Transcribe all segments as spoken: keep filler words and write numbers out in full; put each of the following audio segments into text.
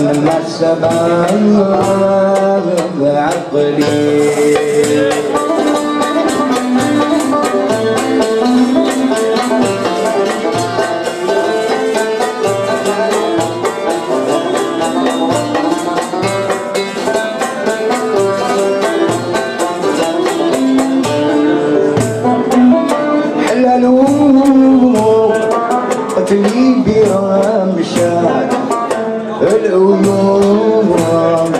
مع السباب بعقلي قتلي برمشات العيون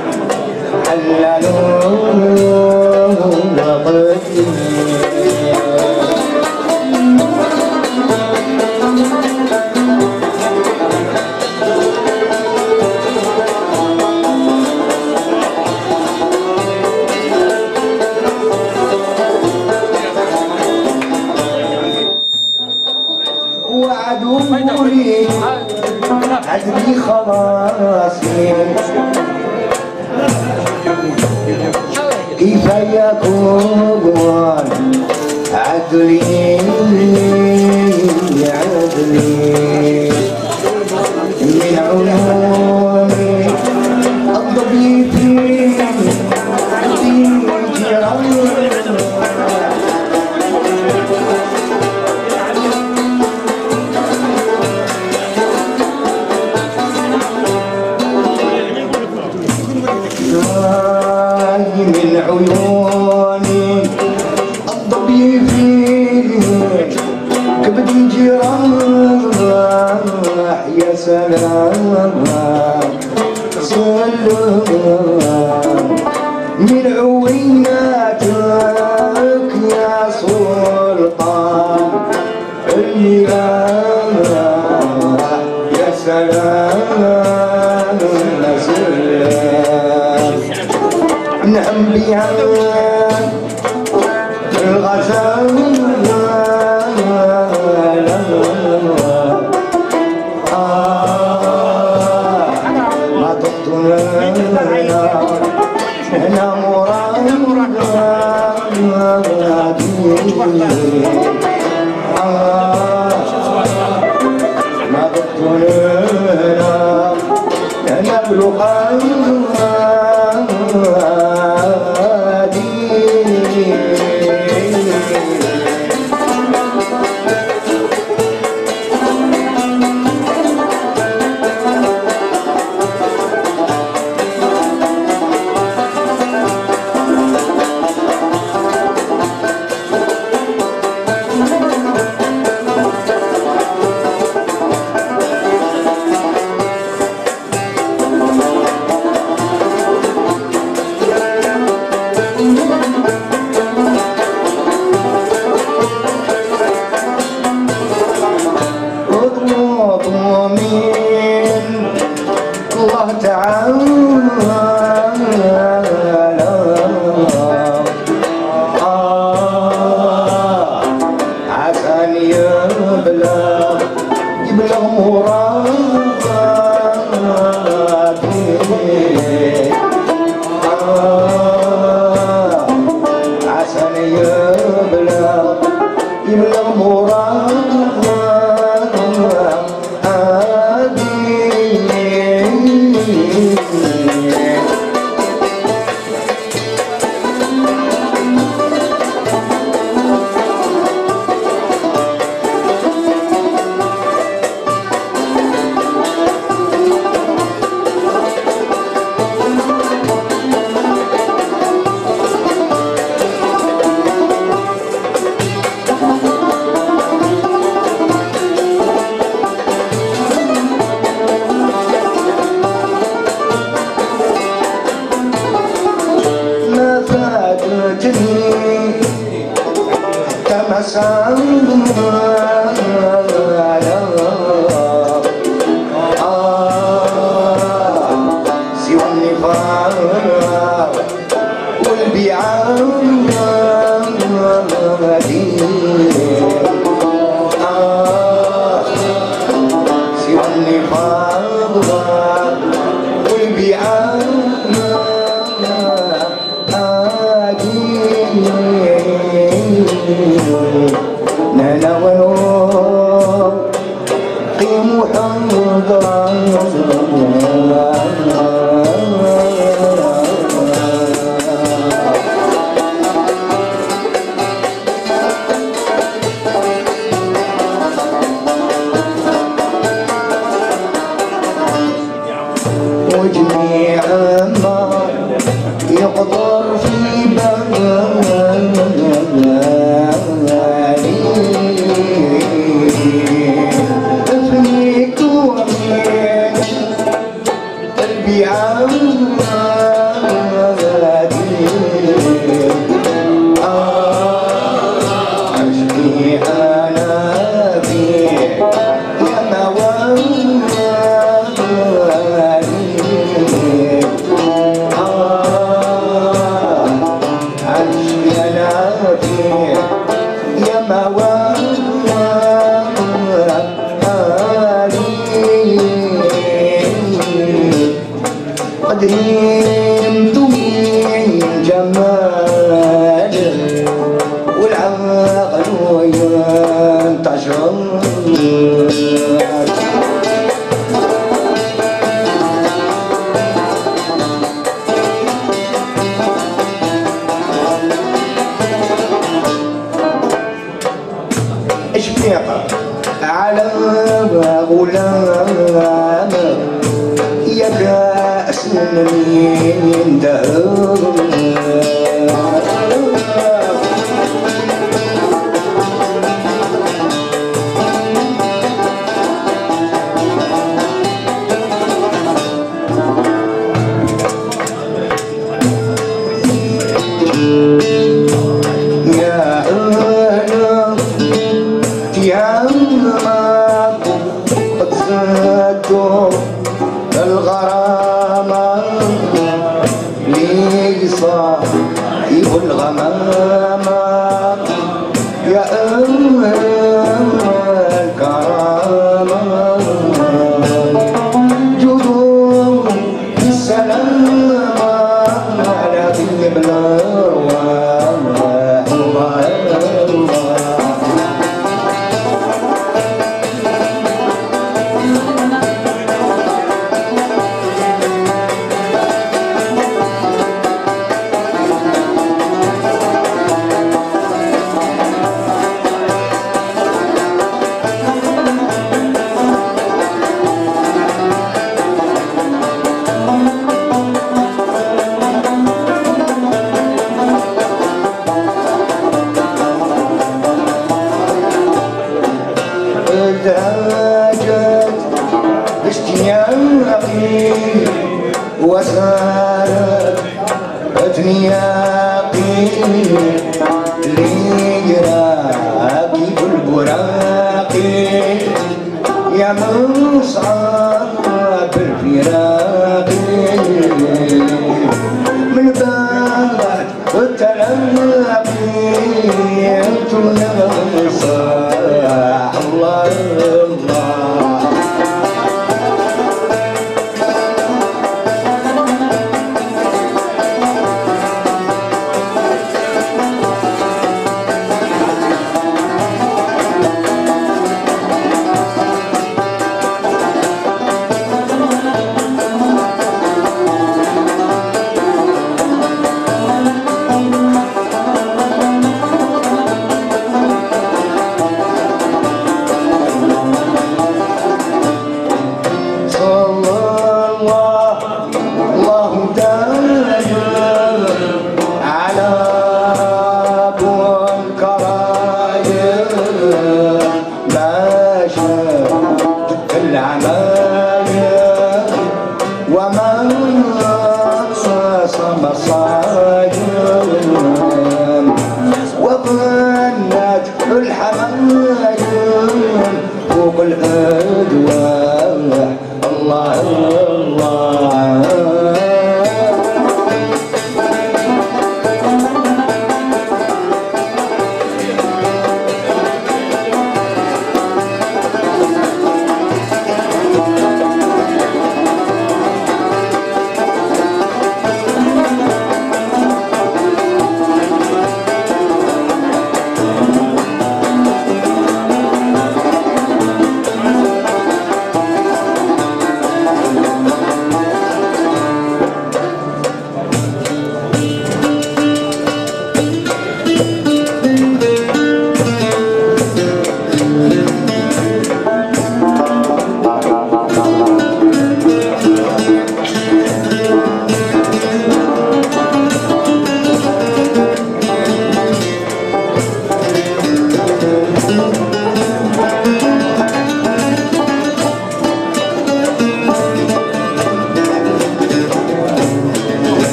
حللوا قتلي وعدوني عدلي خلاصي كيف يكون عدلي عدلي من عيوني الضبيب عندي جيران من عيوني الضبي فيه كبد جراح يا سلام سلام من عويناتك يا سلطان المياه يا سلام سلام نعم بيها الغزال ما تقتلنا هنا مراد ما تقتلنا هنا بلقاء الله تعالى آه عسان يبلغ يبلغ مرادي آه عسان يبلغ يبلغ مرادي Thank you. وجميع ما يقدر في بالي فيك ومين قلبي عادي عشقي أنا فيك يا موالي عشقي أنا فيك يا موالي قد نمت من جمالك والعقل ينتشر اشفيق على غلام يا كأس من دهر يا أنا تيامك قد زادوا الغرامة لي صاحب الغمامة يا أم الكرامة جذور السلامة على طيب الأرواح الله ازداجت اشتياقي وسارت اتنياقي لراكب البراقي يا مصعب الفراق من بعد التلاقي انتم صاح الله الله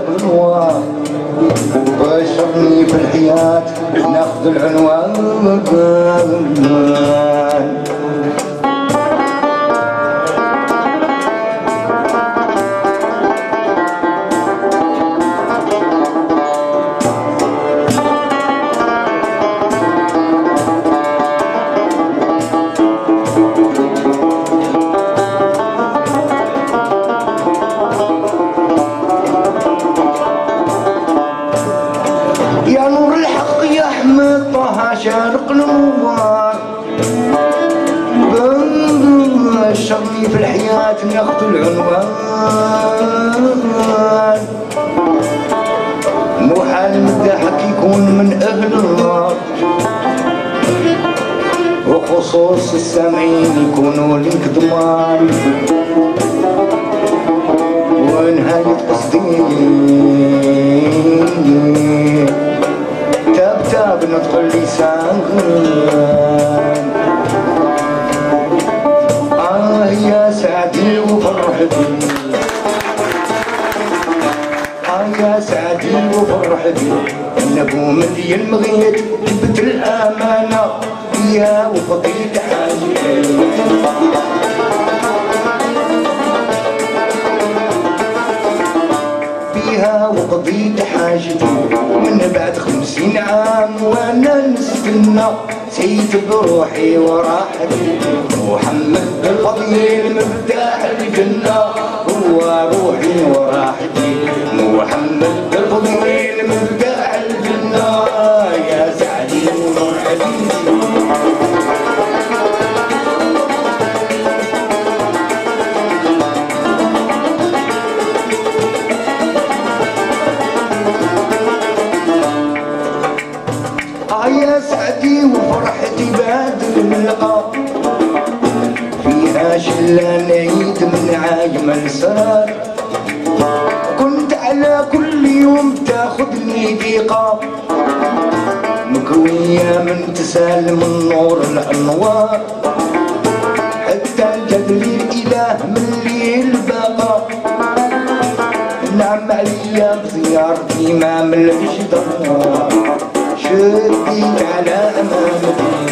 الانوار بشرني في الحياة ناخذ العنوان شارق النوار بشرني في الحياة ناخذ العنوان محال الضحك يكون من أهل النار وخصوص السامعين يكونوا لك ضمان ونهاية قصدي تاب نطق اللسان آه يا سعدي وفرحتي آه يا سعدي وفرحتي نبو مدين مغيت جبت الأمانة يا وفضيت حاجتي فيها وقضيت حاجتي من بعد خمسين عام وانا نستنى سيت بروحي وراحتي محمد الفضيل مفتاح الجنة هو روحي وراحتي محمد الفضيل مفتاح الجنة يا سعدي وفرحتي يا سعدي وفرحتي بعد اللقاء فيها شلة نعيد من عايم السرار كنت على كل يوم تاخذني ضيقة مكوية من تسالم النور الأنوار حتى جد لي الإله من الليل بقى نعم عليا بزيارتي ما ملكش ضرار شديت على أمامتي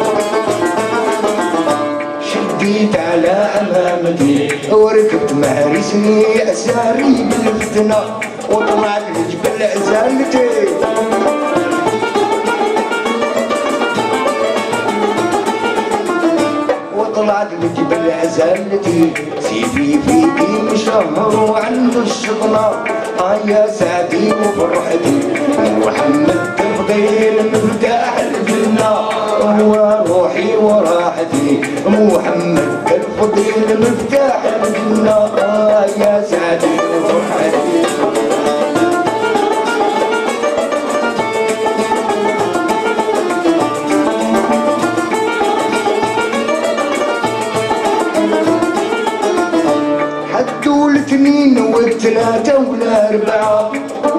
شديت على أمامتي وركبت مهرسني أساري بالفتنة وطلعت لجبل عزالتي وطلعت لجبل عزالتي سيفي في يدي مشهر وعنده الشغلة آه يا سعدي وفرحتي محمد الفضيل مفتاح الجنة هو روحي وراحتي محمد الفضيل مفتاح الجنة آه يا سعدي وفرحتي حدوا الاثنين والثلاثة والأربعة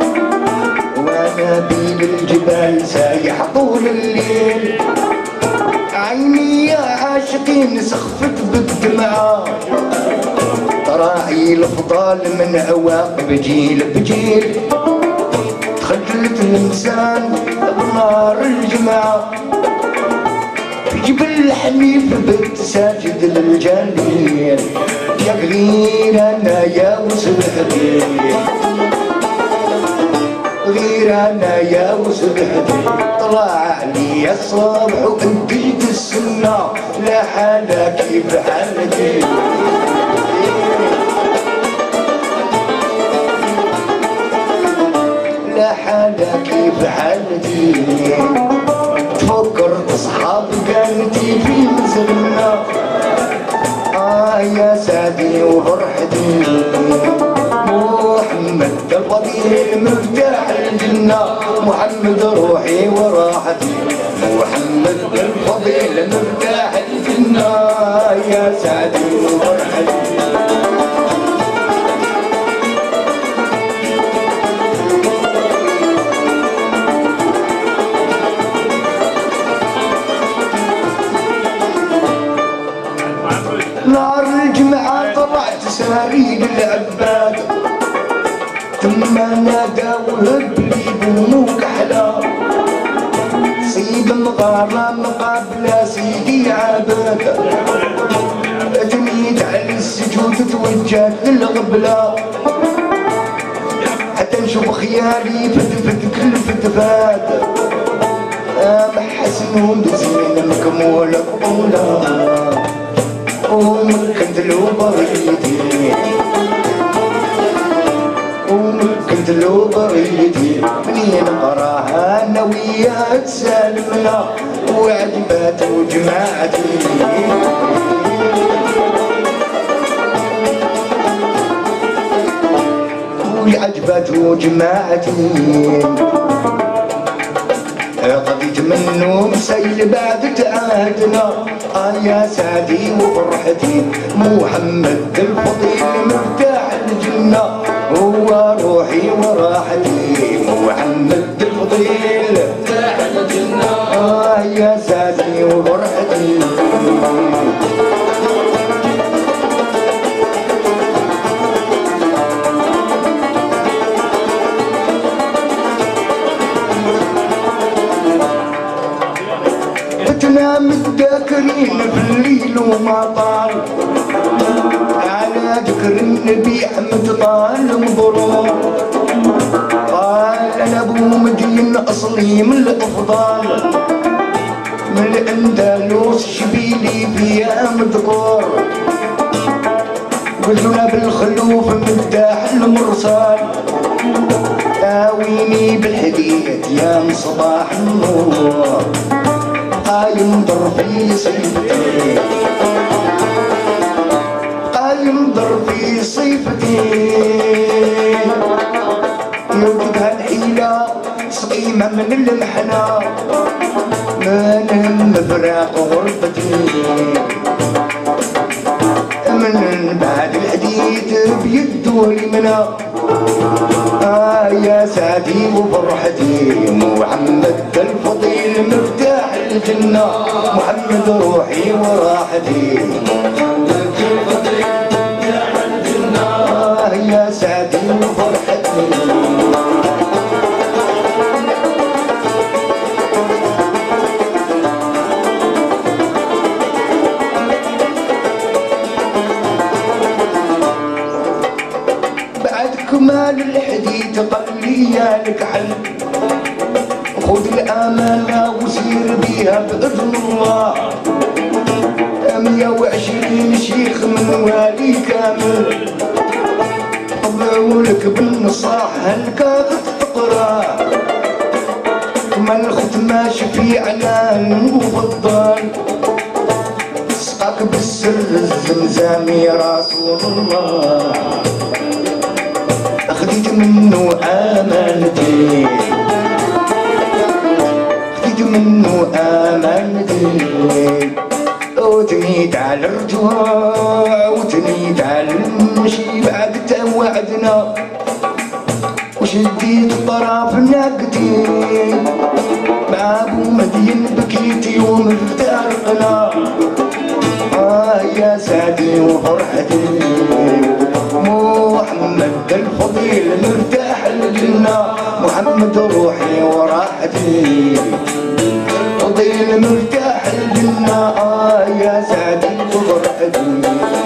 وانا بين الجبال سايح طول الليل عيني يا عاشقين سخفت بالدمعة تراعي الفضال من عواقب جيل بجيل تخجلت الانسان بنار الجماعة في جبل حنيف بنت ساجد للجليل يا غير انا يا وسبحتي غير انا يا وسبحتي طلع علي الصبح وانتيت السنة لا حالة كيف حالتي لا حالة كيف حالتي تفكرت اصحاب كانتي في منزلنا آه يا سعدي وفرحتي محمد الفضيل مفتاح الجنة محمد روحي وراحتي محمد الفضيل مفتاح الجنة يا سعدي وفرحتي نار الجمعة طلعت ساريد العباد ثم نادى وهب لي بومك حلا صيد الغرام قبل سيدي عباده تميت على السجود توجهت للغبله حتى نشوف خيالي فتفت كل فتفات محسنهم بزين مكمول بطولة ومكنت له بغيتي ومكنت له بغيتي منين قراها انا وياه تسالمنا وعجبات وجماعتي وعجبته جماعتي قضيت منه مسيل بعد تعادنا آه يا سعدي وفرحتي محمد الفضيل مفتاح الجنة هو روحي وراحتي محمد الفضيل مفتاح الجنة آه يا سعدي وفرحتي تنام الذاكرين في الليل وما طال على ذكر النبي احمد طال مبروك قال انا ابو مدين اصلي من الافضال من الاندلس شبيلي فيها مذكور قلنا بالخلوف مفتاح المرسال آويني بالحديث يا مصباح النور قايم ضر في صيفتي قايم ضر في صيفتي يوجد هالحيلة سقيمة من المحنة ما نهم فراق غربتي من بعد الحديث بيده اليمنى آه يا سعدي وفرحتي محمد الفضيل مفتاح الجنة محمد روحي وراحتي محمد الفضيل مفتاح الجنة آه يا سعدي وفرحتي كمال الحديث قال لي يا الكحل خذ الامانه وسير بيها باذن الله مية وعشرين شيخ من والي كامل طلعوا لك بالنصاح هالكاغد تقرا ما الختمه شفيع على المفضل سقاك بالسر الزمزام يا رسول الله خديت منه امانتي خديت منه امانتي وتنيت على الرجوع وتنيت على المشي بعد توعدنا وشديت طرف ناقتي مع ابو مدين بكيت يوم افترقنا آه يا سعدي وفرحتي محمد الفضيل مرتاح الجنة محمد روحي وراحتي الفضيل مرتاح الجنة آه يا سعدي وفرحتي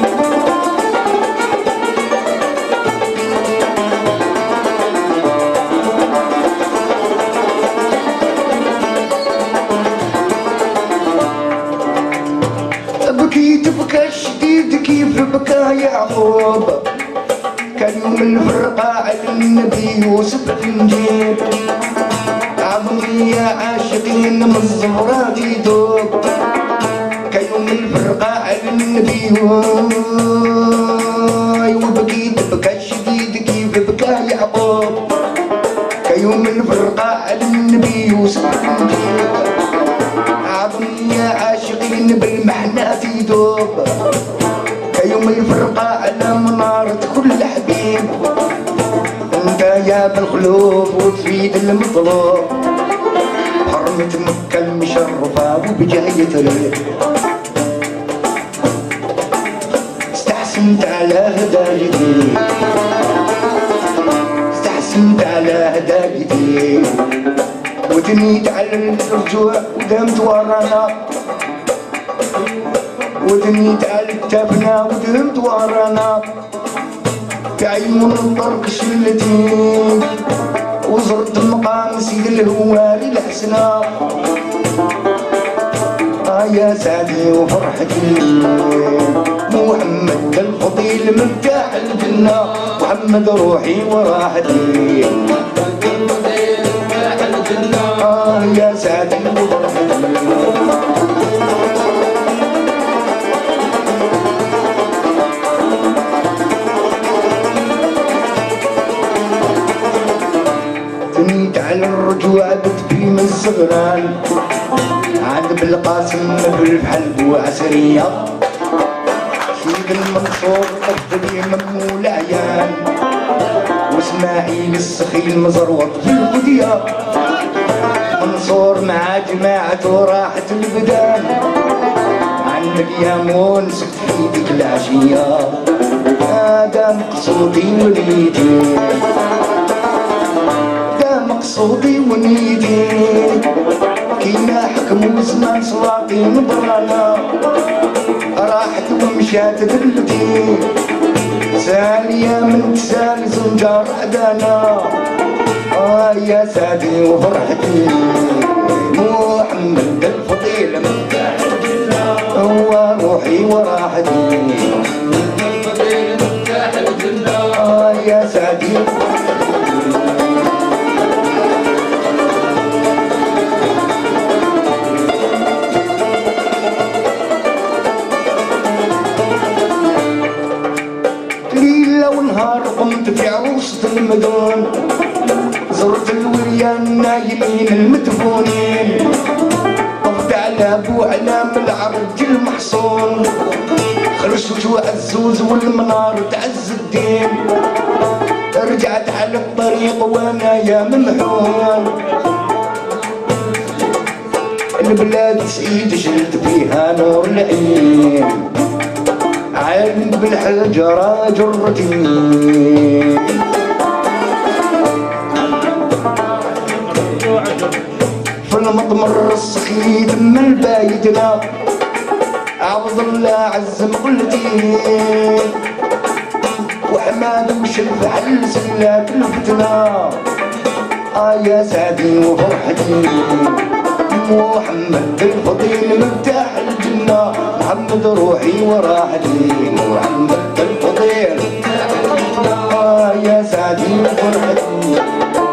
بكيت بكى شديد كيف بكى يعقوب كان يوم الفرقة على النبي يوسف النجيب عظمي يا عاشقين من الزهرات يدوب كان يوم الفرقة على النبي وبكيت بكى شديد كيف بكى يعقوب كان يوم الفرقة على النبي يوسف النجيب عظمي يا عاشقين بالمحنات يدوب يوم الفرقة على منارة كل حبيب انت يا بالخلوف وتفيد المطلوب حرمة مكة المشرفة وبجاية الريح استحسنت على هدايتي على هدايتي وتنيت على الرجوع ودمت ورانا وتنيت على التبنى ودمت ورانا في عيون الطرق شلتي وزرت مقام سيد الهواري الحسنى آه يا سعدي وفرحتي محمد الفضيل مفتاح الجنة محمد روحي وراحتي آه يا سعدي وفرحتي تنيت على الرجوع بتبي من الصغران عاد بالقاسم بالفحل وعسرية سيد المنصور قدري ممول عيان واسماعيل السخيل مزروط في القدية منصور مع جماعته راحت البدان عنك يا مونس في ديك العشية هذا مقصودي ونيتي مقصودي ونيتي كيما حكموا زمان سلاطين برانا راحت ومشات دلتي سالية من تسالي زنجار عدانا آه يا سعدي وفرحتي محمد الفضيل مفتاح الجنة هو روحي وراحتي آه يا سعدي ونهار قمت في عروسة المدن زرت الوريان نايمين المدفونين طفت على ابو علام العرج المحصون خرجت وعزوز والمنار تعز الدين رجعت على الطريق وانا يا ممحون البلاد سعيد شلت فيها نور العين عين بالحجرة جرتي في المطمر السخيت من البايدنا عبد الله عز مقلتي وحماد وشرف حل سلات الفتنة آه يا سعدي وفرحتي محمد الفضيل مفتاح الجنة محمد روحي وراحتي محمد الفضيل آه يا سعدي وفرحتي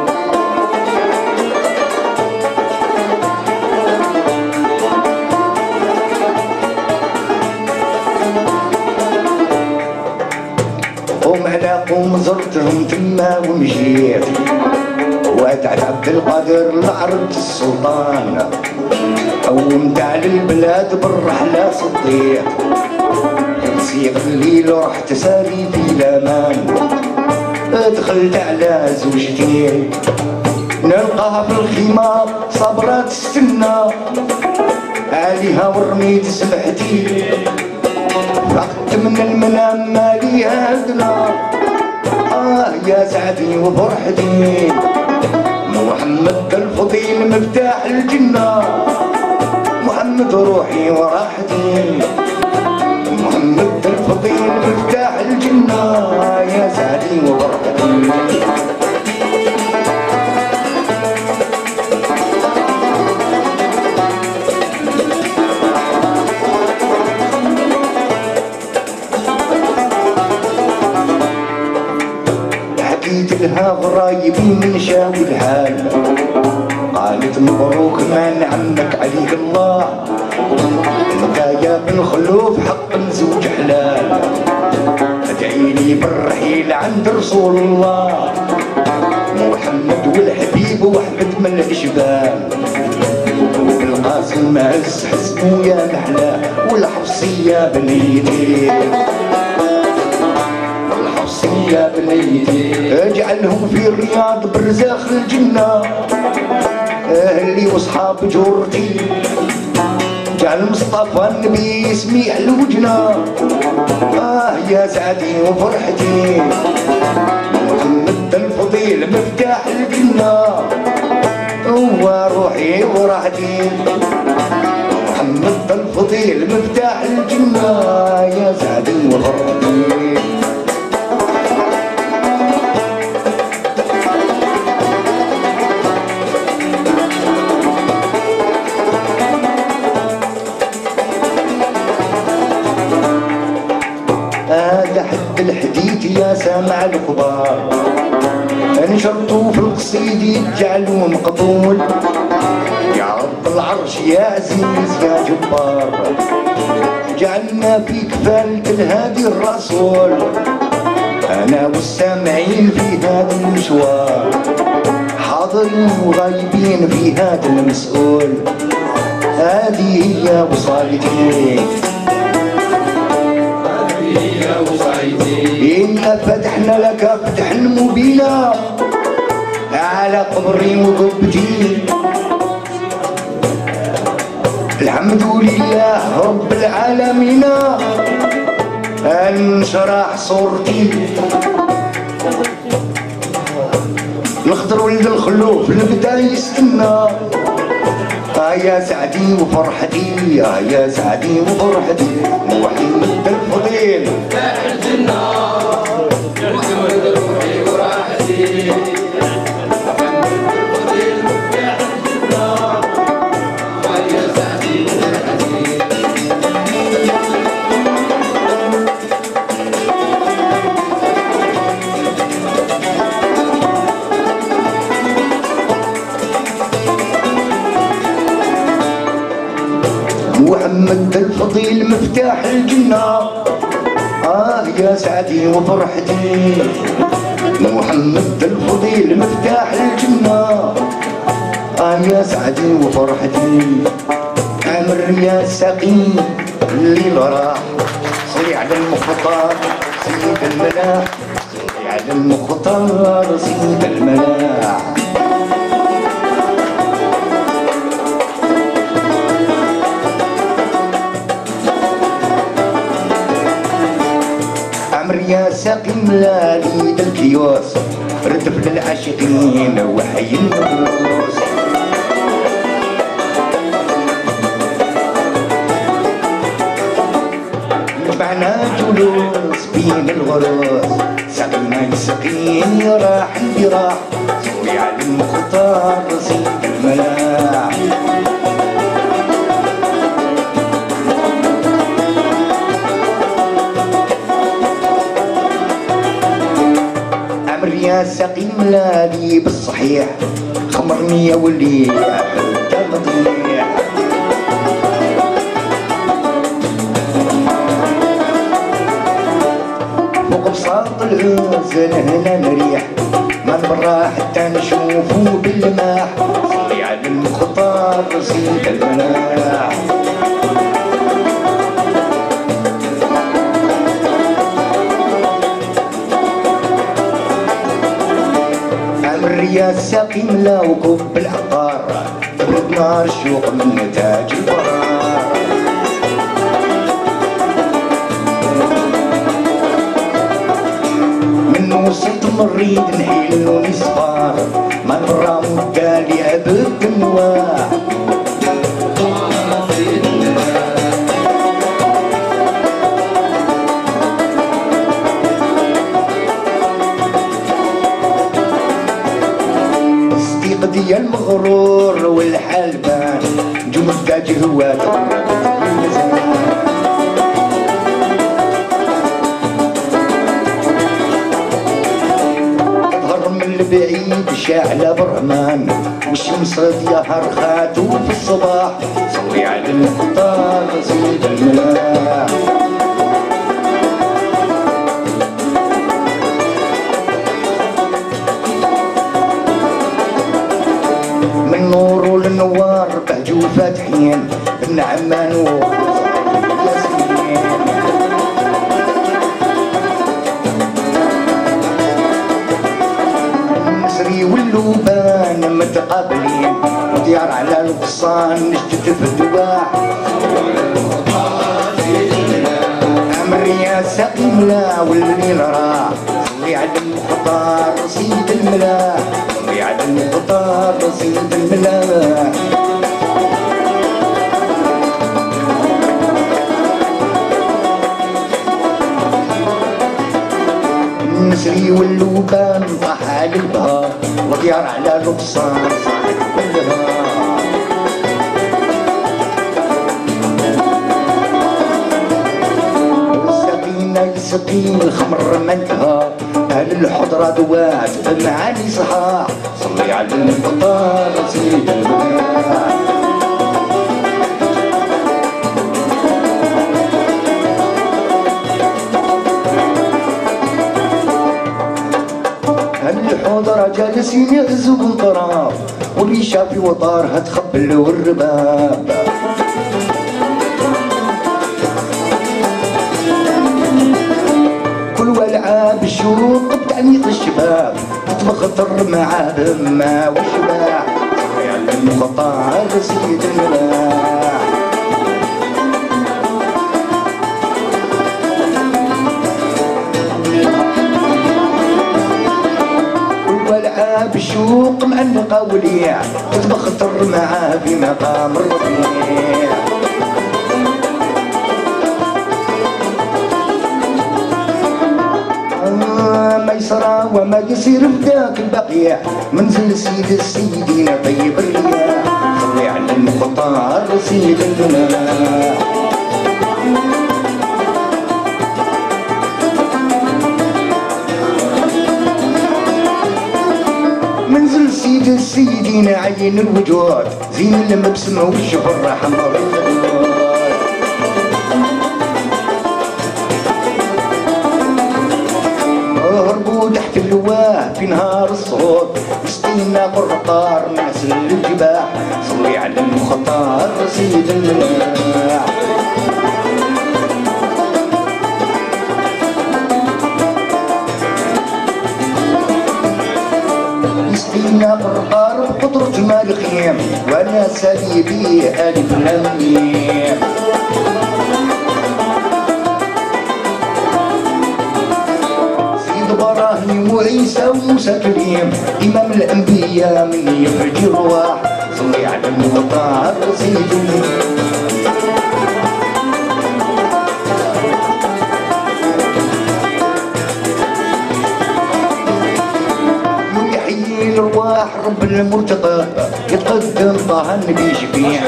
ومعنا قوم زرتهم تما ومشيت وادعت عبد القادر لعرض السلطان قومت على البلاد بالرحلة صديت نسيق الليل ورحت ساري في الامان دخلت على زوجتي نلقاها في الخيمة صبرة تستنى عليها ورميت سمحتي فقدت من المنام مالي هدنا آه يا سعدي وفرحتي محمد الفضيل مفتاح الجنة محمد روحي وراحتي محمد الفضيل مفتاح الجنة يا سعدي وفرحتي حكيت لها غرايبين من شاوي الحال قالت مبروك مان عمك عليك الله انت يا بن خلوف حق زوج حلال ادعيلي بالرحيل عند رسول الله محمد والحبيب واحمد من الاشبال وبالقاسم عز حسبو يا محلاه والحفصية بنيتي يا بنيتي اجعلهم في الرياض برزاخ الجنة اهلي واصحاب جورتي جعل مصطفى النبي اسمي على الوجنة اه يا سعدي وفرحتي محمد الفضيل الفضيل مفتاح الجنة هو روحي وراحتي محمد الفضيل مفتاح الجنة يا سعد وفرحتي هذا حد الحديد يا سامع الخبار انشرتو في القصيد يجعلو مقبول يا رب العرش يا عزيز يا جبار جعلنا في كفالة الهادي الرسول انا والسامعين في هذا المشوار حاضرين وغايبين في هذا المسؤول هذه هي وصايتي إنا فتحنا لك فتحا مبينا على قبري وقبتي الحمد لله رب العالمين انشرح صورتي الخضر ولد الخلوف البدا يستنى آه يا سعدي وفرحتي آه يا سعدي وفرحتي محمد الفضيل مفتاح الجنة محمد روحي وراحتي محمد الفضيل مفتاح الجنة آه يا سعدي وفرحتي محمد الفضيل مفتاح الجنة آه يا سعدي وفرحتي محمد الفضيل مفتاح الجنة آه يا سعدي وفرحتي عامر يا سقيم الليل راح صلي على المختار سيد الملاح صلي على المختار سيد الملاح يا ساقي ملالي الكيوس ردف للعاشقين وحي النفوس جمعنا جلوس بين الغروس ساقينا السقين راح راح صوري على المختار سيد الملاح يا سقيم ملالي بالصحيح خمرني يا ولي حتى مضيح فوق بساط العزل هنا نريح ما نبرا حتى نشوفو باللماح صلي على المختار سيد الملاح يا سقيم لا وقوف بالعقار تبرد نار الشوق من تاج البرار من وسط مريد نحيل ونصفار ما نبرا مدالي عبد النواح ديال المغرور والحلبان جمد تاج هوات تظهر من البعيد شاعلة برمان والشمس ظهر خاتو في الصباح صلي على المختار سيد الملاح من نور للنوار بهجو فاتحين بالنعمان وياسمين المصري واللوبان متقابلين وديار على القصان نجدد في الدواح امر يا سقيم لا والليل راح صلي على المختار سيد الملاح صلي على المختار سيد الملاح النسري واللوبان طاح على البهار وطيار على الرقصان صاحب كلها السقين الخمر منتهى أهل الحضرة دوات بمعاني صحاح صلي على المختار سيد الملاح أهل الحضرة جالسين يغزوا بالطراف واللي شافي وطارها تخبل والرباب والعاب الشروق بتعنيط الشباب تتبخطر معاهم ما والشباح صلي على المختار سيد الملاح والعاب الشوق معنقة وليع تتبخطر معاه في مقام الرفيع ميسرة وما يصير بداك البقيع منزل سيد السيدين طيب الرياح صلي على المختار سيد الملاح منزل سيد السيدين عين الوجود زين المبسمة والشفرة حمر الخدود هربوا تحت اللواه في نهار الصوت مسكينا قرطار ناس الجباح صلي على المختار سيد الملاح مسكينا قرطار بقدرة مال خيام وانا سليبي الف لميم إبراهيم وعيسى وموسى كريم إمام الأنبياء من يخرج الرواح صلي على المختار سيد يحيي الأرواح رب المرتقى يتقدم طه النبي شفيع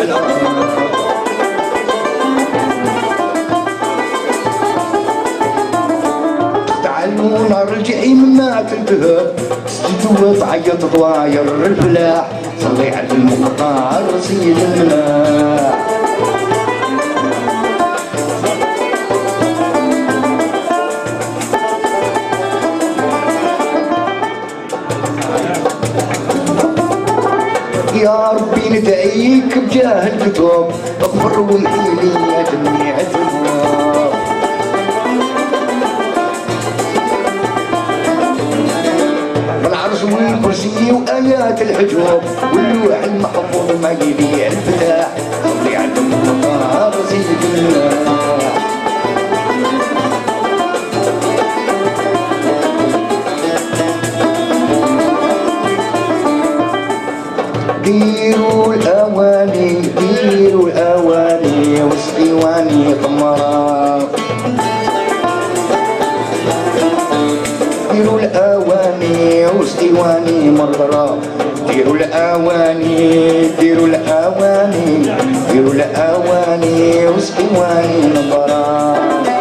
نار الجحيم ما تنتهب سجدوا وتعيط ضواير الفلاح صلي على المختار سيد الملاح يا ربي ندعيك بجاه الكتب اغفر وامحي لي جميع الذنوب العرش والكرسي وآيات الحجوب واللوح المحفوظ ما يبيع الفتاح صلي على المختار سيد الملاح ديروا الأواني ديروا الأواني والصيواني قمرا ديروا الأواني وصيواني مرضرة ديروا الأواني ديروا الأواني ديروا الأواني وصيواني نظرة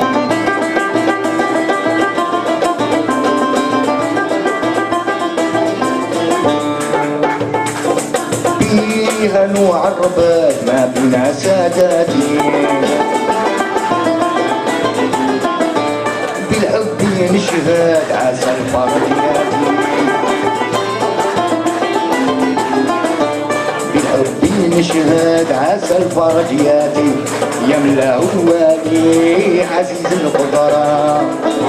فيها نوع الرباط ما بين ساداتي بالحب نشهد عسى الفرجياتي بالحب نشهد عسى الفرجياتي يملا والي عزيز القدرة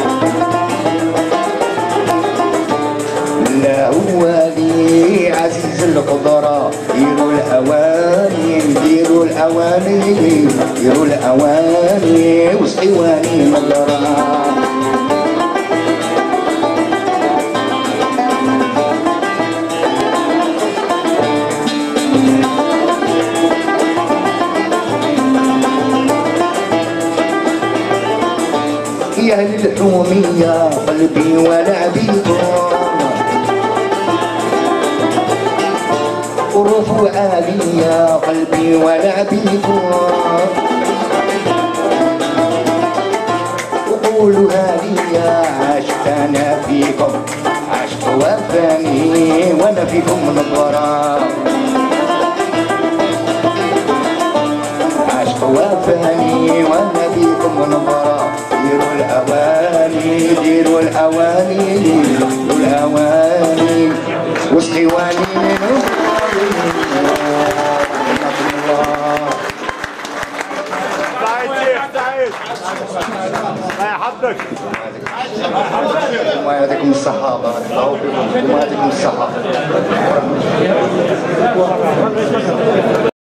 لا هو لي عزيز القدرة ديروا الأواني ديروا الأواني ديروا الأواني وصيواني مدرة يا اهل الحوميه قلبي ولا بيكم ورفوا عاليه قلبي ولا بيكم وقولوا هاليا عشت انا فيكم عشت وفاني وانا فيكم نظرة عشت وفاني وانا فيكم نظرة ديروا الاواني ديروا الاواني ديروا الاواني وسقيواني من الله يحفظك وما يعطيكم الصحة بارك الله فيكم وما يعطيكم الصحة